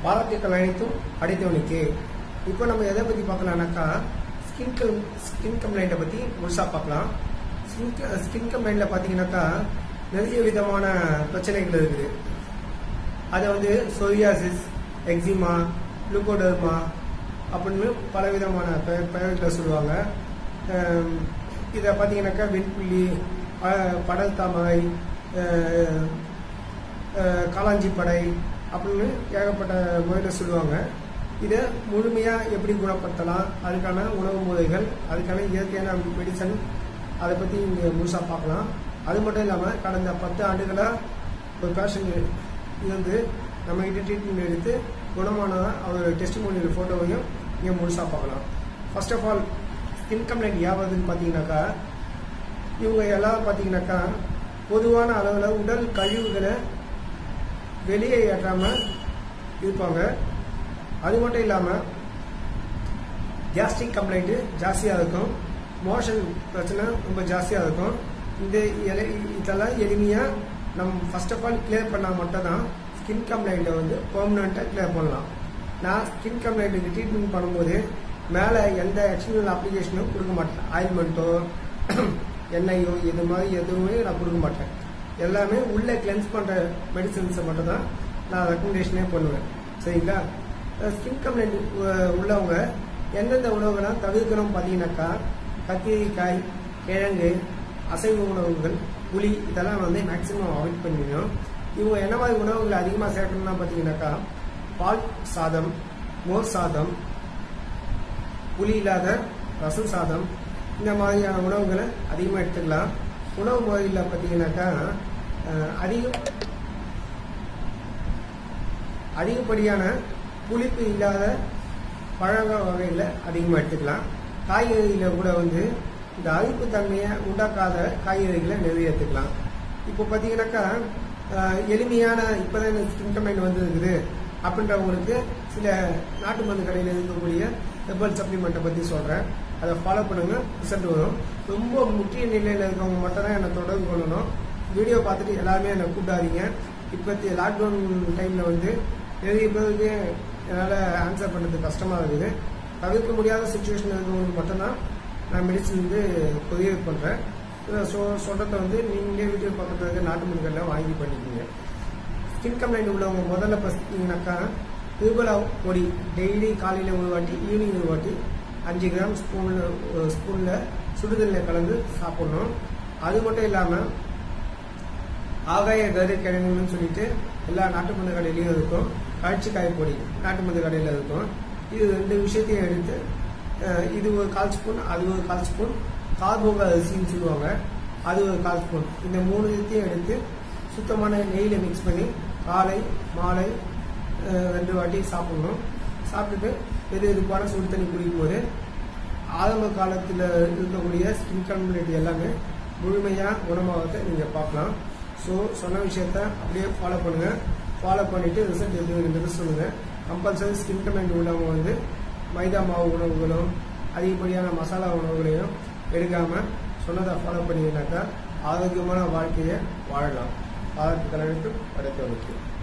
பாராட்டுக்கள் அனைத்தும் அடைத்தவனுக்கு. இப்போ நம்ம எதை பற்றி பார்க்கலாம்னாக்கா ஸ்கின் கம்ப்ளைண்ட்டை பற்றி முழுசாக பார்க்கலாம். ஸ்கின் கம்ப்ளைண்ட்டில் பார்த்தீங்கன்னாக்கா நிறைய விதமான பிரச்சனைகள் இருக்குது. அதை வந்து சொரியாசிஸ், எக்ஸிமா, லுகோடர்மா அப்படின்னு பல விதமான பெயர்களை சொல்லுவாங்க. இதை பார்த்தீங்கன்னாக்கா வெண்புள்ளி, படல் தாமரை, காளாஞ்சி படை அப்படின்னு ஏகப்பட்ட முறையில் சொல்லுவாங்க. இதை முழுமையாக எப்படி குணப்படுத்தலாம், அதுக்கான உணவு முறைகள், அதுக்கான இயற்கையான மெடிசன், அதை பற்றி இங்கே முழுசாக பார்க்கலாம். அது மட்டும் இல்லாமல் கடந்த 10 ஆண்டுகளாக ஒரு பேஷண்ட் இருந்து நம்மகிட்ட ட்ரீட்மெண்ட் எடுத்து குணமானதாக அவரோட டெஸ்டிமோனியல் ஃபோட்டோவையும் இங்கே முழுசாக பார்க்கலாம். First of all skin complaint யாவதுன்னு பார்த்தீங்கன்னாக்கா இவங்க எல்லாரும் பார்த்தீங்கன்னாக்கா பொதுவான அளவில் உடல் கழிவுகளை வெளியே ஏற்றாமல் இருப்பாங்க. அது மட்டும் இல்லாமல் கேஸ்ட்ரிக் கம்ப்ளைண்ட்டு ஜாஸ்தியாக இருக்கும், மோஷன் பிரச்சனை ரொம்ப ஜாஸ்தியாக இருக்கும். இதெல்லாம் எளிமையாக நம்ம ஃபர்ஸ்ட் ஆஃப் ஆல் கிளியர் பண்ணால் மட்டும் தான் ஸ்கின் கம்ப்ளைண்ட்டை வந்து பெர்மனண்ட்டாக கிளியர் பண்ணலாம். நான் ஸ்கின் கம்ப்ளைண்ட்டுக்கு ட்ரீட்மெண்ட் பண்ணும்போது மேலே எந்த எக்ஸ்டர்னல் அப்ளிகேஷனும் கொடுக்க மாட்டேன். ஆயில்மெண்ட்டோ எண்ணெயோ இது மாதிரி எதுவுமே நான் கொடுக்க மாட்டேன். எல்லாமே உள்ளே கிளென்ஸ் பண்ணுற மெடிசன்ஸை மட்டும் தான் நான் ரெக்கமெண்டேஷனே பண்ணுவேன். சரிங்களா? ஸ்கின் கம்ப்ளைண்ட் உள்ளவங்க எந்தெந்த உணவுகள்லாம் தவிர்க்கணும் பார்த்தீங்கன்னாக்கா கத்திரிக்காய், கிழங்கு, அசைவ உணவுகள், புளி இதெல்லாம் வந்து மேக்சிமம் அவாய்ட் பண்ணிடணும். இவங்க என்ன மாதிரி உணவுகளை அதிகமாக சேர்க்கணும்னா பார்த்தீங்கன்னாக்கா பால் சாதம், மோர் சாதம், புளி இல்லாத ரசம் சாதம், இந்த மாதிரியான உணவுகளை அதிகமாக எடுத்துக்கலாம். உணவு முறையில் பார்த்தீங்கன்னாக்கா அதிகப்படியான புளிப்பு இல்லாத பழங்கள் வகையில் அதிகமாக எடுத்துக்கலாம். காய்கறியில் கூட வந்து இந்த அரிப்பு தன்மையை உண்டாக்காத காய்கறிகளை நிறைய எடுத்துக்கலாம். இப்போ பார்த்தீங்கன்னாக்கா எளிமையான இப்போதான் ஸ்கின் கம்ப்ளைண்ட் வந்து இருக்குது அப்படின்றவங்களுக்கு சில நாட்டு மருந்து கடையில் இருக்கக்கூடிய ஹெர்பல் சப்ளிமெண்ட்டை பற்றி சொல்கிறேன். அதை ஃபாலோ பண்ணுங்க, ரிசல்ட் வரும். ரொம்ப முக்கிய நிலையில் இருக்கவங்க மட்டும் தான் என்னை தொடர்பு கொள்ளணும். வீடியோ பார்த்துட்டு எல்லாருமே என்னை கூப்பிடாதீங்க. இப்போத்தி லாக்டவுன் டைமில் வந்து நிறைய பேருக்கு என்னால் ஆன்சர் பண்ணுறது கஷ்டமாக இருக்குது. தவிர்க்க முடியாத சுச்சுவேஷன் இருக்கவங்களுக்கு மட்டும்தான் நான் மெடிசன் வந்து கொரியர் பண்ணுறேன். சொல்கிறத வந்து நீங்களே வீடியோ பார்க்கறதுக்கு நாட்டு மருந்துகளில் வாங்கி பண்ணிக்கிங்க. ஸ்கின் கம்ப்ளைண்ட் உள்ளவங்க முதல்ல பார்த்தீங்கன்னாக்கா திருபலா பொடி டெய்லி காலையில் ஒரு வாட்டி, ஈவினிங் ஒரு வாட்டி 5 கிராம் ஸ்பூனில் சுடுதண்ணில் கலந்து சாப்பிடணும். அது மட்டும் இல்லாமல் ஆகாய கரு கிழங்குன்னு சொல்லிட்டு எல்லா நாட்டு மருந்து கடையிலையும் இருக்கும். கழிச்சிக்காய் பொடி நாட்டு மருந்து கடையில் இருக்கும். இது 2 விஷயத்தையும் எடுத்து இது ஒரு 1/4 ஸ்பூன், அது ஒரு 1/4 ஸ்பூன், கார்போக அரிசின்னு சொல்லுவாங்க, அது ஒரு 1/4 ஸ்பூன், இந்த 3 விஷயத்தையும் எடுத்து சுத்தமான நெய்யில் மிக்ஸ் பண்ணி காலை மாலை 2 வாட்டி சாப்பிடணும். சாப்பிட்டுட்டு வெது வெதுப்பான சுடு தண்ணி குடிக்கும்போது ஆரம்ப காலத்தில் இருக்கக்கூடிய ஸ்கின் கம்ப்ளைண்ட் எல்லாமே முழுமையாக குணமாகத்தை நீங்கள் பார்க்கலாம். ஸோ சொன்ன விஷயத்த அப்படியே ஃபாலோ பண்ணுங்கள். ஃபாலோ பண்ணிவிட்டு ரிசல்ட் எப்படி சொல்லுங்கள். கம்பல்சரி ஸ்கின் கம்ப்ளைண்ட் உள்ளவங்க வந்து மைதா மாவு உணவுகளும் அதிகப்படியான மசாலா உணவுகளையும் எடுக்காமல் சொன்னதை ஃபாலோ பண்ணிங்கனாக்கா ஆரோக்கியமான வாழ்க்கையை வாழலாம். பாராட்டுக்கள் அனைத்தும் படைத்தவனுக்கு.